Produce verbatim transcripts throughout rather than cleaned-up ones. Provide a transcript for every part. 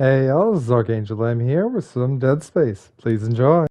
Hey y'all, this is Archangel M here with some Dead Space. Please enjoy.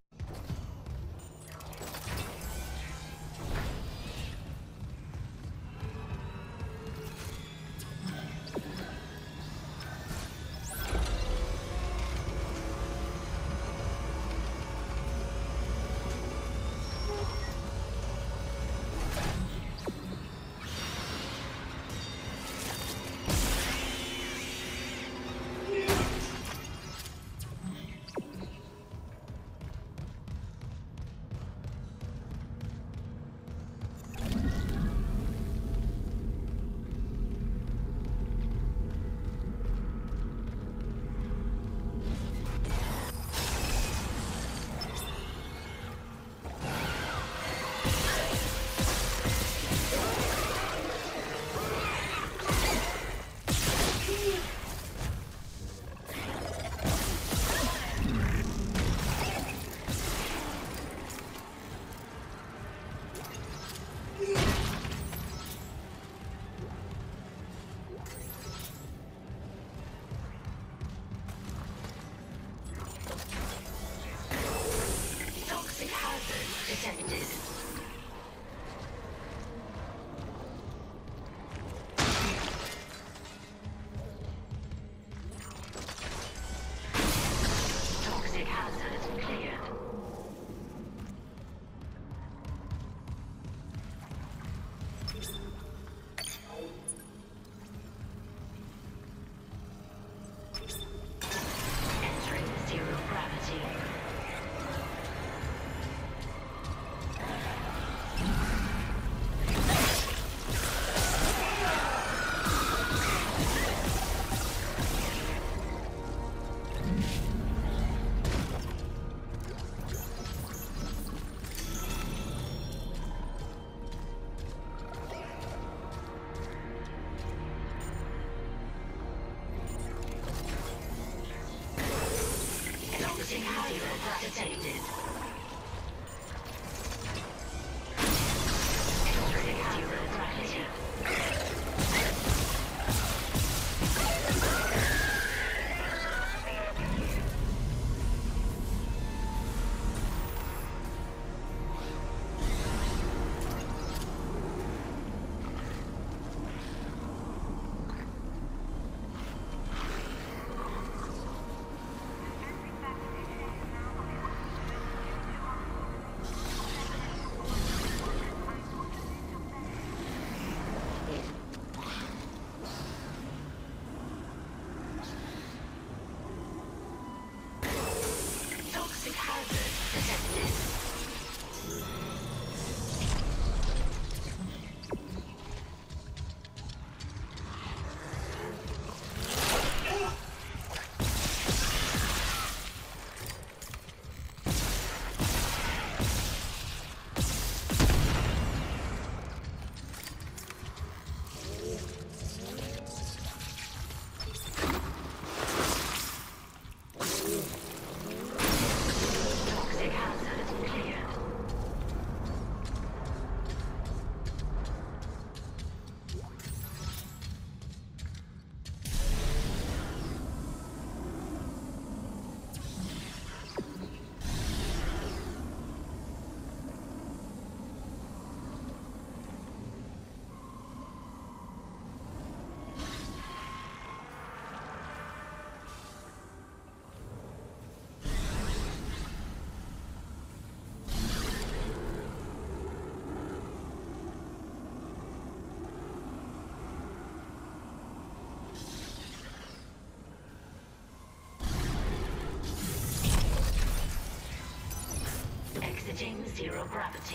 Exiting zero gravity.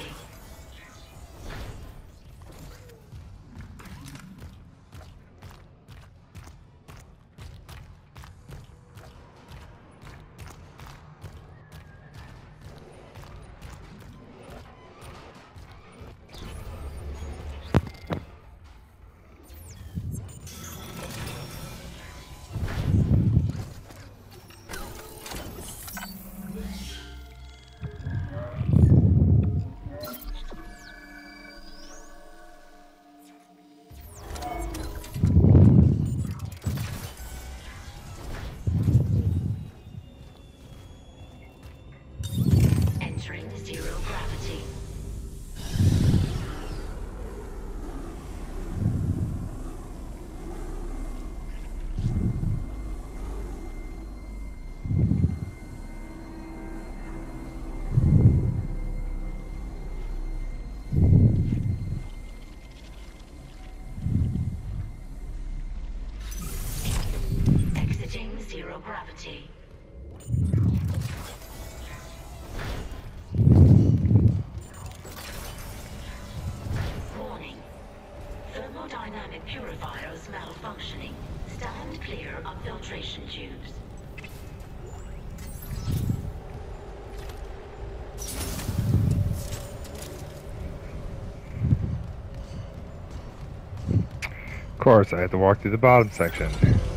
zero gravity. Warning. Thermodynamic purifiers malfunctioning. Stand clear of filtration tubes. Of course, I had to walk through the bottom section.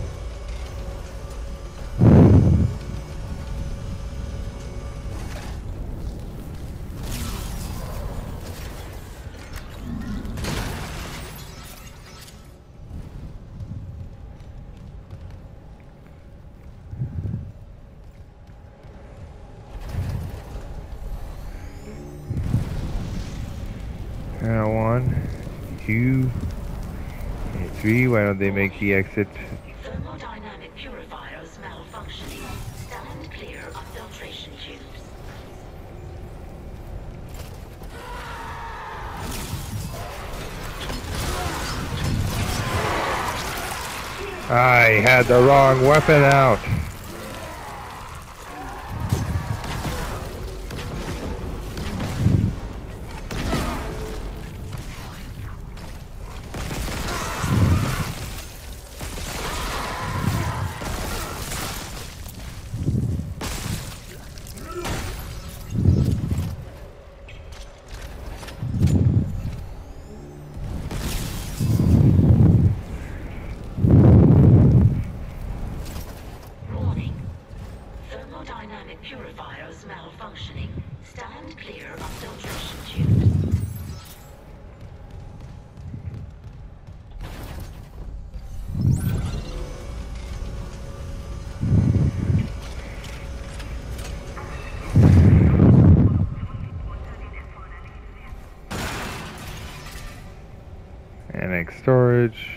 Now one, two, and three. Why don't they make the exit? Thermodynamic purifiers malfunctioning. Stand clear of filtration tubes. I had the wrong weapon out. Thermodynamic purifiers malfunctioning. Stand clear of filtration tubes. Annex storage.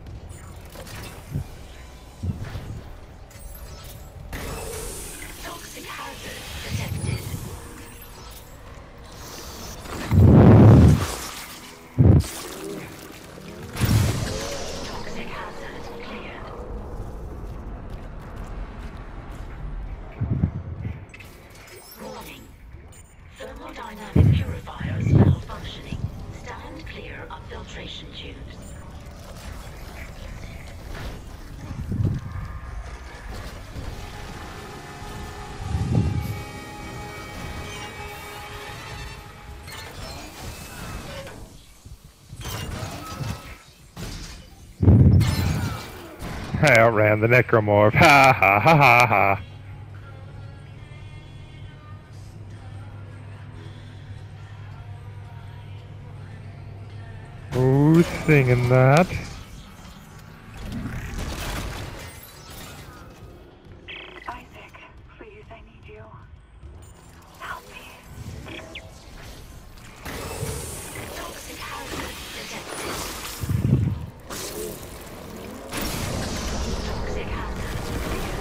Toxic hazard detected. Toxic hazard cleared. Warning. Thermodynamic purifiers malfunctioning. Stand clear of filtration tubes. I outran the necromorph. Ha ha ha ha ha. Who's singing that? Isaac, please, I need you. Help me. Toxic hazard detected. Toxic hazard cleared.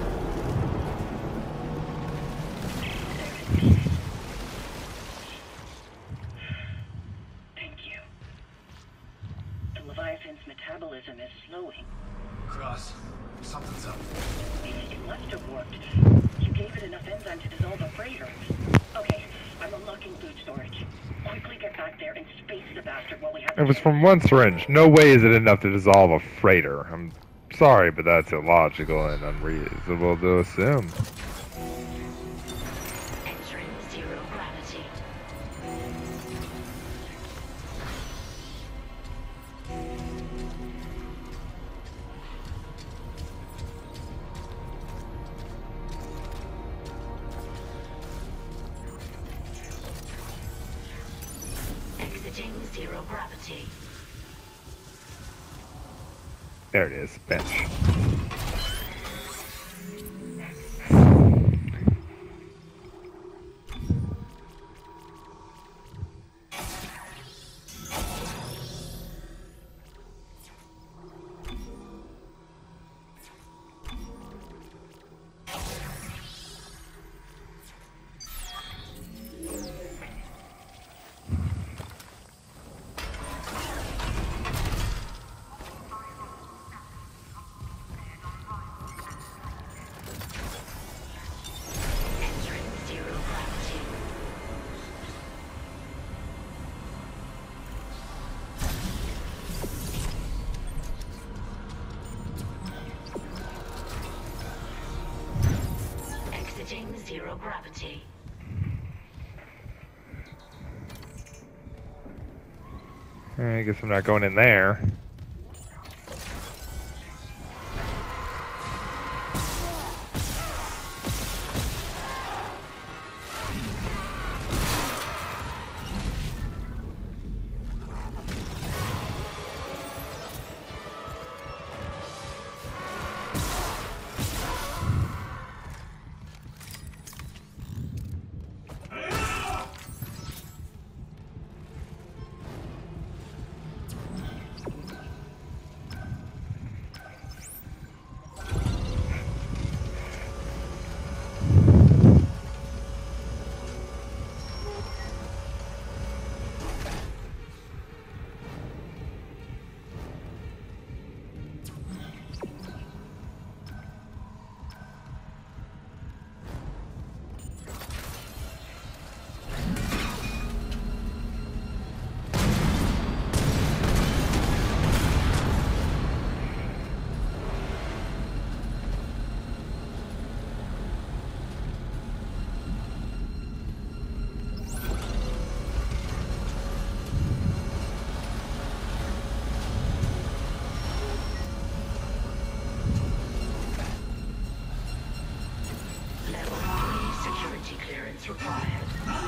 Thank you. The Leviathan's metabolism is slowing. Cross, something's up. It must have worked. You gave it enough enzyme to dissolve a freighter. Okay, I'm unlocking food storage. Quickly get back there and space the bastard while we have... It was from one syringe. No way is it enough to dissolve a freighter. I'm sorry, but that's illogical and unreasonable to assume. Entering zero gravity. Exiting zero gravity. There it is. Bench. Detecting zero gravity. I guess I'm not going in there. Level three security clearance required.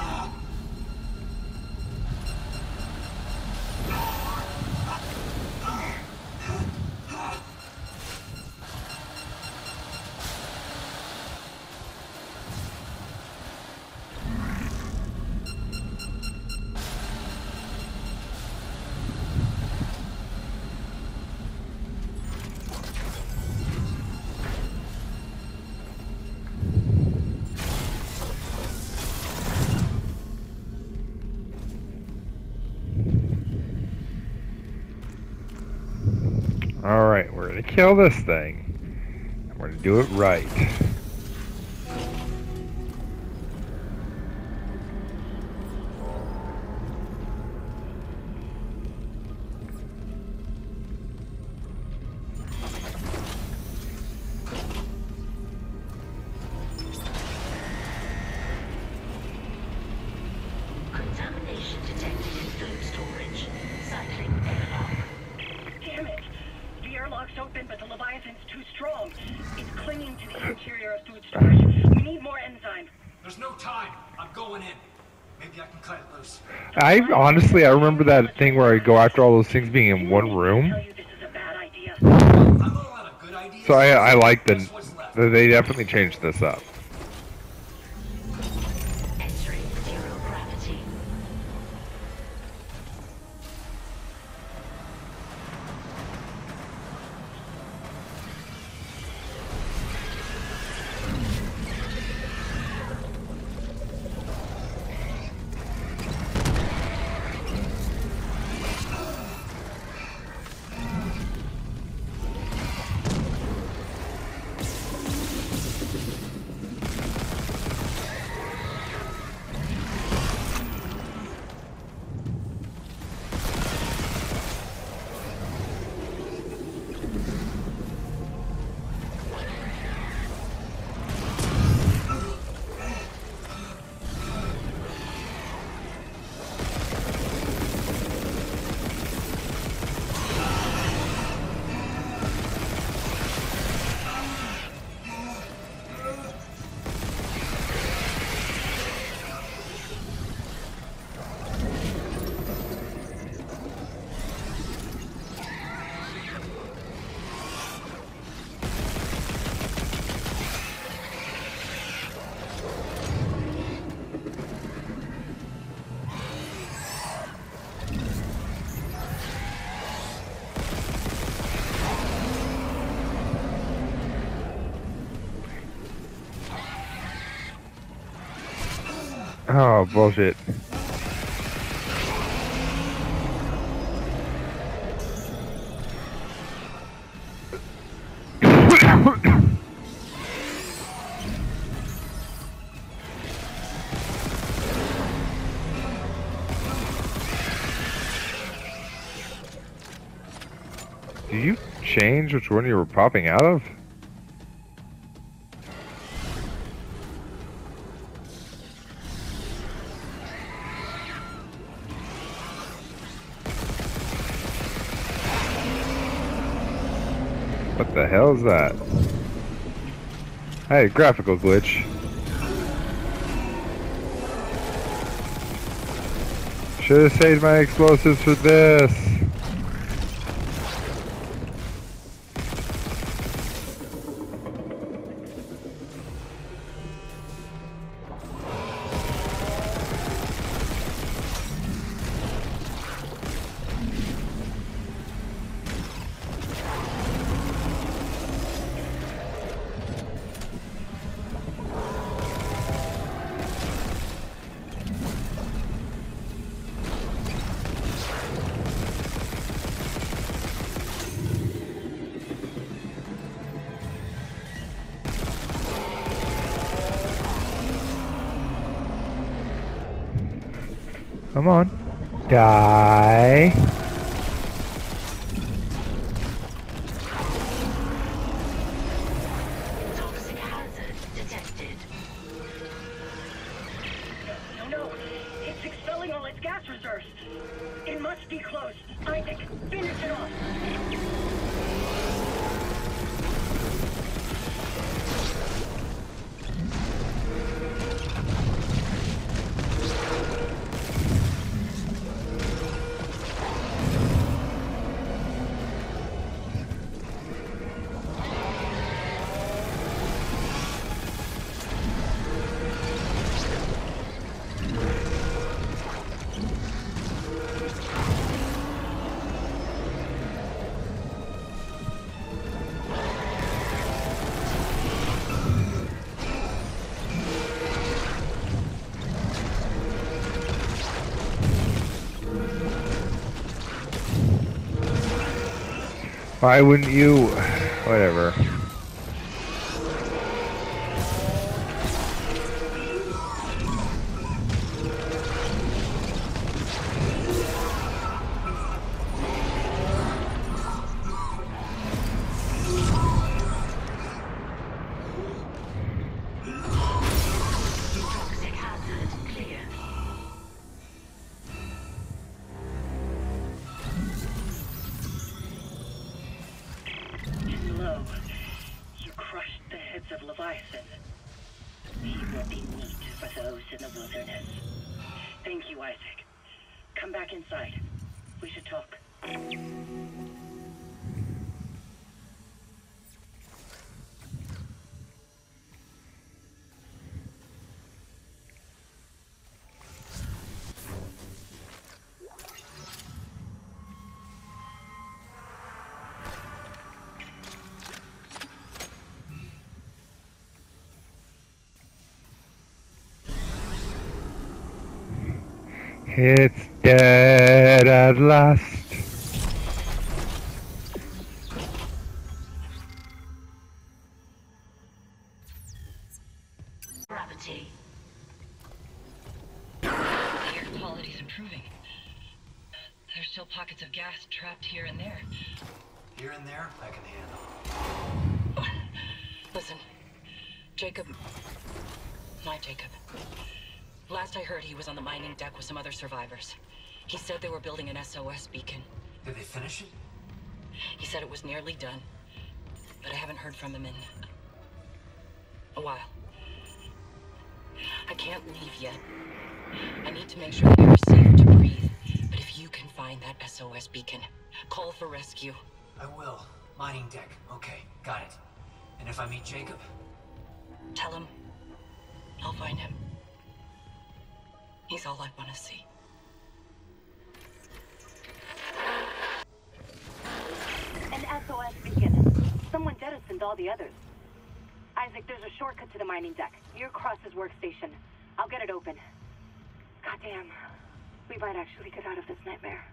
Alright, we're gonna kill this thing. We're gonna do it right. Contamination detected in food storage. Cycling airlock. Damn it! The airlock's open, but the Leviathan's too strong. It's clinging to the interior of food storage. We need more enzyme. There's no time. I'm going in. Maybe I can cut it loose. I honestly, I remember that thing where I go after all those things being in one room. Tell you this is a bad idea. I'm all out of good ideas. So I, I like the, Just what's left. the, they definitely changed this up. Entering zero gravity. Oh, bullshit. Did you change which one you were popping out of? The hell's that? Hey, graphical glitch. Should have saved my explosives for this. Come on. Die. Toxic hazard detected. No, no, it's expelling all its gas reserves. It must be close. Isaac, finish it off. Why wouldn't you? Whatever. Toxic hazard clear. Slow. You crushed the heads of Leviathan. He will be meat for those in the wilderness. Thank you, Isaac. Come back inside. We should talk. It's dead at last. Gravity. The air quality's improving. There's still pockets of gas trapped here and there. Here and there, I can handle. Listen, Jacob... My Jacob. Last I heard, he was on the mining deck with some other survivors. He said they were building an S O S beacon. Did they finish it? He said it was nearly done, but I haven't heard from him in a while. I can't leave yet. I need to make sure they are safe to breathe. But if you can find that S O S beacon, call for rescue. I will. Mining deck. Okay, got it. And if I meet Jacob? Tell him I'll find him. He's all I want to see. An S O S beacon. Someone jettisoned all the others. Isaac, there's a shortcut to the mining deck. Near Cross's workstation. I'll get it open. Goddamn. We might actually get out of this nightmare.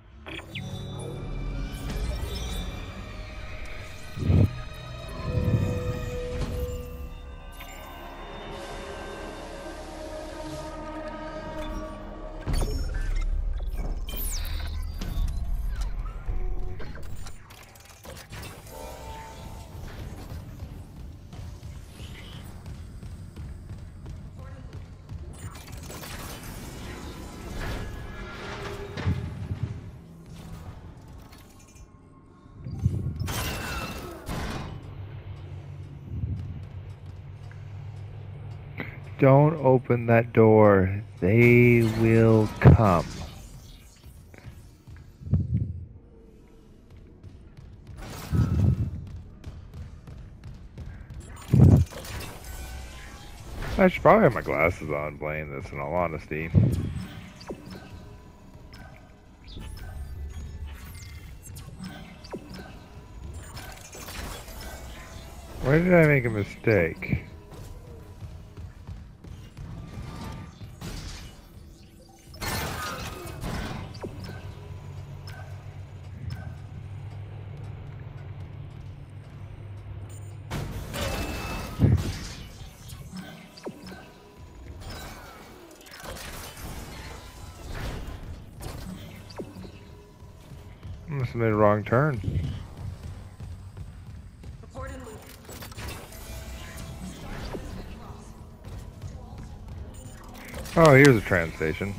don't open that door. They will come. I should probably have my glasses on playing this, in all honesty. Where did I make a mistake? Must have made a wrong turn. Oh, here's a train station.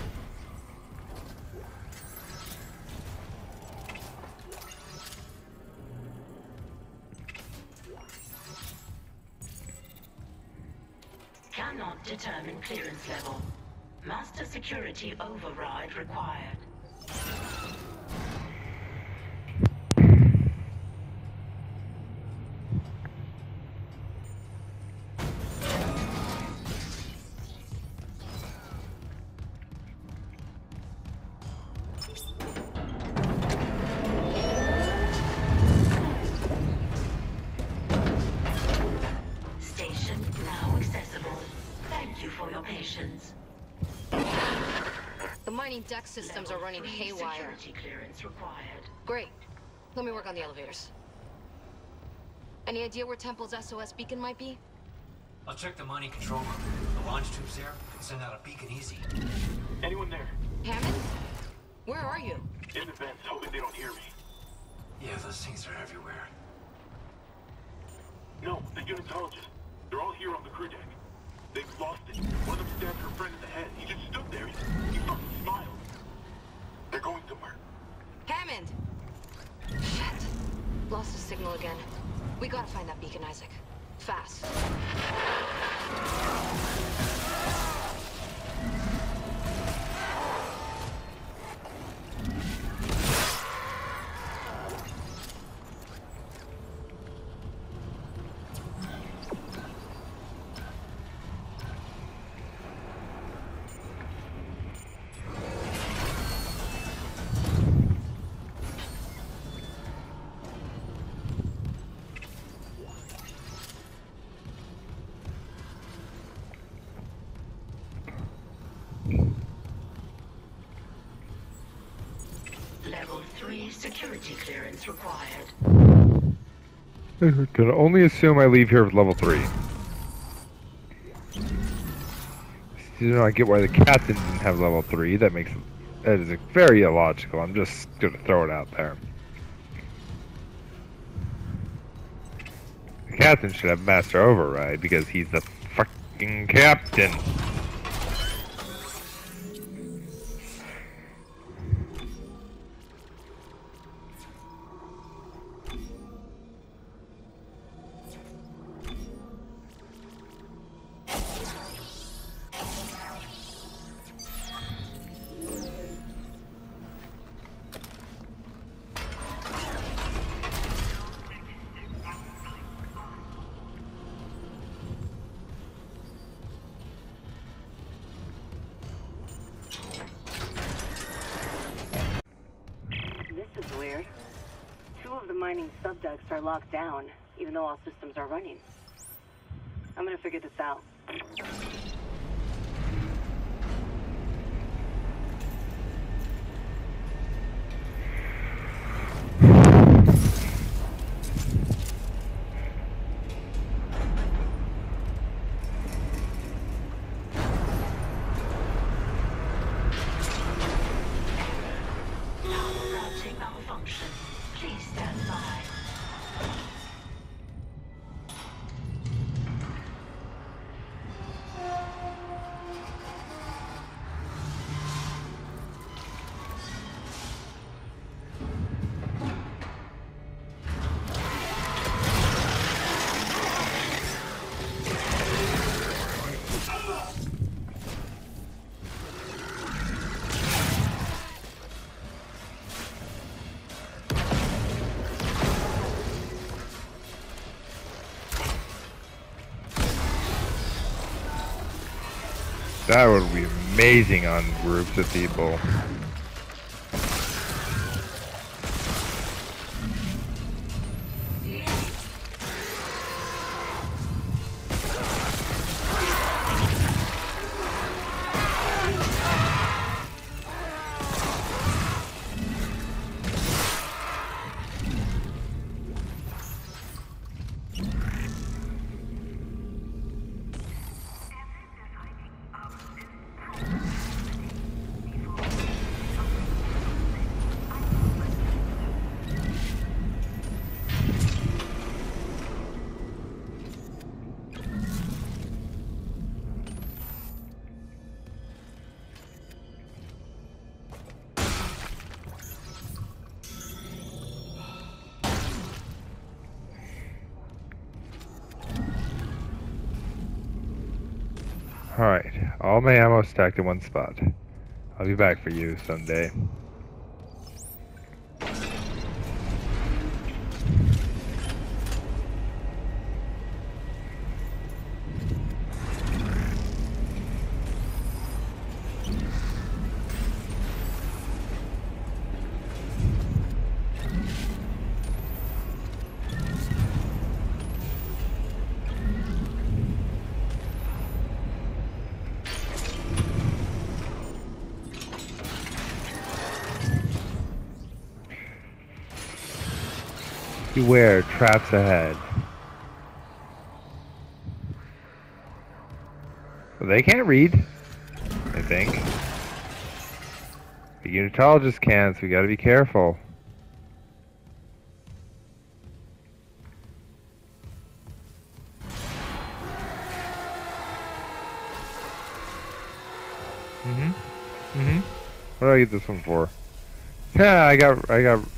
Cannot determine clearance level. Master security override required. Station now accessible. Thank you for your patience. The mining deck systems are running haywire. Security clearance required. Great. Let me work on the elevators. Any idea where Temple's S O S beacon might be? I'll check the mining control room. The launch tubes there can send out a beacon easy. Anyone there? Hammond? Where are you? In the vents, hoping they don't hear me. Yeah, those things are everywhere. No, the unitologists. They're all here on the crew deck. They've lost it. One of them stabbed her friend in the head. He just stood there. He, he fucking smiled. They're going somewhere. Hammond! Shit. Lost the signal again. We gotta find that beacon, Isaac. Fast. Level three security clearance required. Can only assume I leave here with level three. You know, I get why the captain didn't have level three. That makes that is very illogical. I'm just gonna throw it out there. The captain should have master override because he's the fucking captain. This is weird. Two of the mining subducts are locked down, even though all systems are running. I'm gonna figure this out. Routing malfunction. Please stand by. That would be amazing on groups of people. Alright, all my ammo stacked in one spot. I'll be back for you someday. Beware, traps ahead. Well, they can't read, I think. The unitologist can, so we gotta be careful. Mm-hmm. Mm-hmm. What do I get this one for? Yeah, I got I got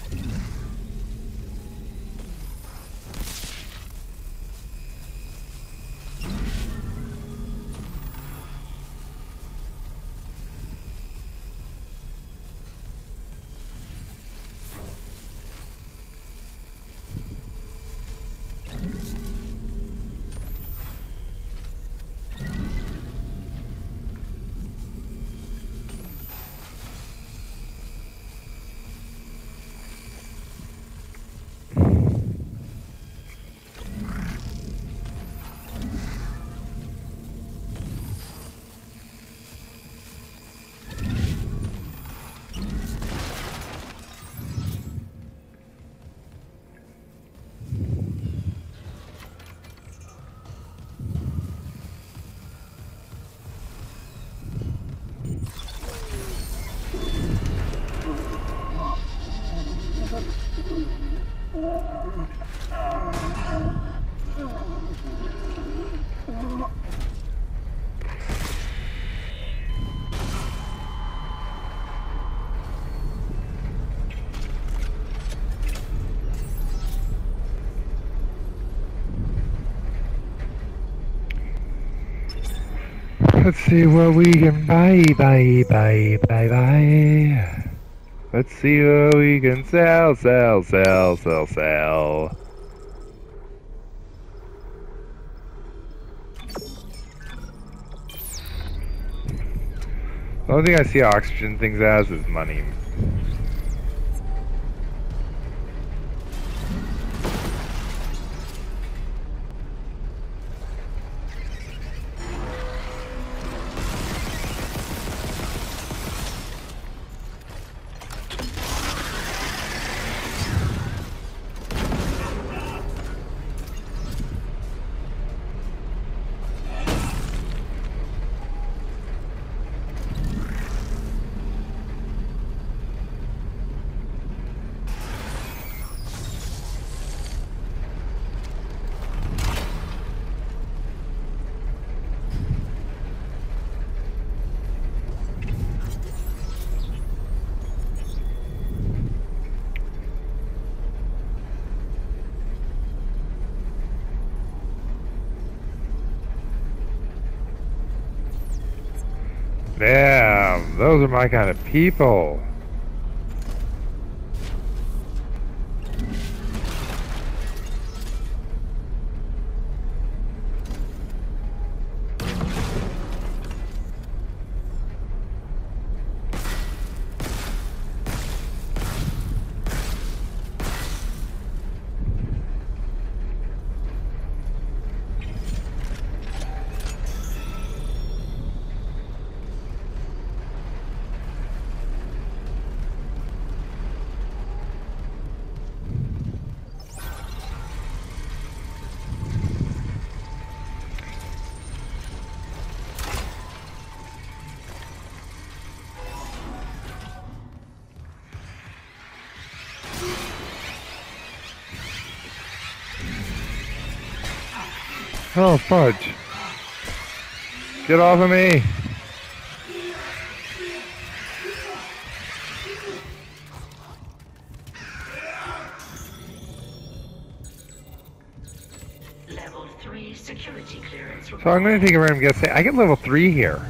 Let's see what we can buy, buy, buy, buy, buy. Let's see what we can sell, sell, sell, sell, sell. The only thing I see oxygen things as is money. Damn, those are my kind of people. Oh, fudge. Get off of me. Level three security clearance So I'm going to take a random guess. I get level three here.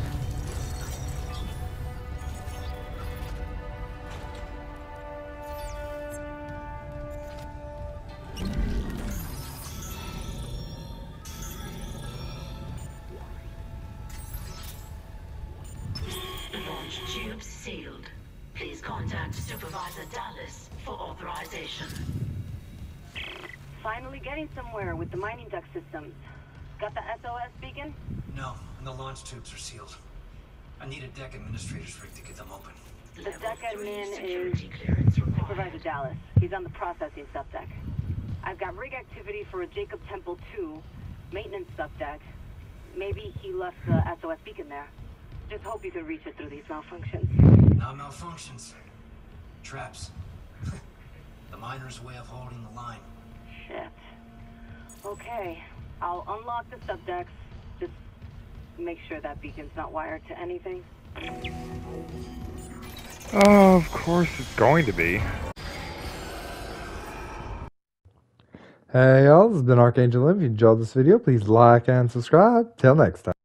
Launch tubes sealed. Please contact Supervisor Dallas for authorization. Finally getting somewhere with the mining duct systems. Got the S O S beacon? No, and the launch tubes are sealed. I need a deck administrator's rig to get them open. The Level deck three admin is security clearance Supervisor required. Dallas. He's on the processing subdeck. I've got rig activity for a Jacob Temple two maintenance subdeck. Maybe he left the S O S beacon there. Just hope you can reach it through these malfunctions. Not malfunctions. Traps. The miner's way of holding the line. Shit. Okay, I'll unlock the subdecks. Just make sure that beacon's not wired to anything. Oh, of course it's going to be. Hey y'all, this has been Archangel M. If you enjoyed this video, please like and subscribe. Till next time.